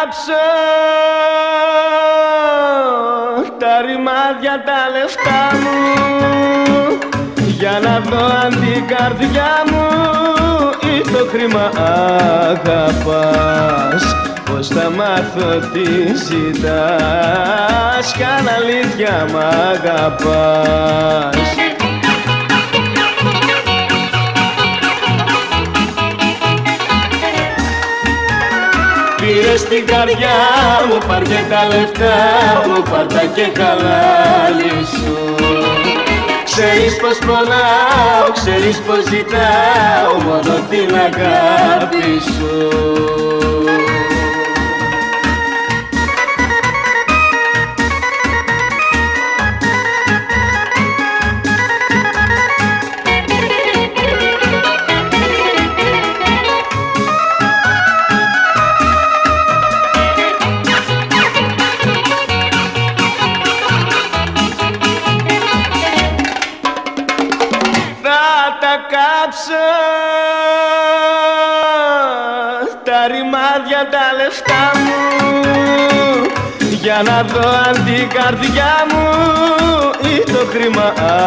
κάψω τα ρημάδια τα λεφτά μου για να δω αν την καρδιά μου ή το χρήμα αγαπάς. Πώς θα μάθω τι ζητάς κι αν αλήθεια μ' αγαπάς. Πήρες την καρδιά μου, πάρ' και τα λεφτά μου, πάρ' τα και χαλάλι σου. Ξέρεις πως πονάω, ξέρεις πως ζητάω μόνο την αγάπη σου. Θα κάψω τα ρημάδια τα λεφτά μου για να δω αν την καρδιά μου ή το χρήμα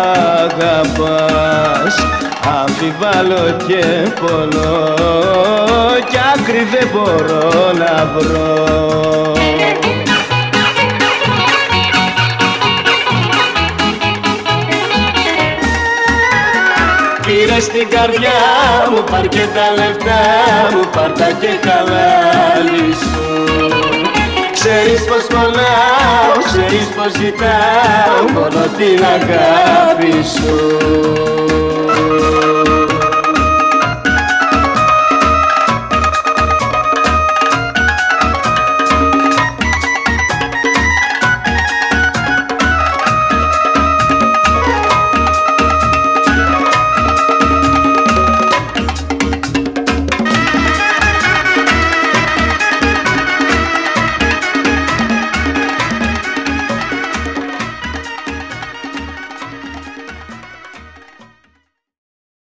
αγαπάς. Αμφιβάλλω και πονώ κι άκρη δεν μπορώ να βρω. Πήρες την καρδιά μου, πάρ' και τα λεφτά μου, πάρ' τα και χαλάλι σου. Ξέρεις πως πονάω, ξέρεις πως ζητάω μόνο την αγάπη σου.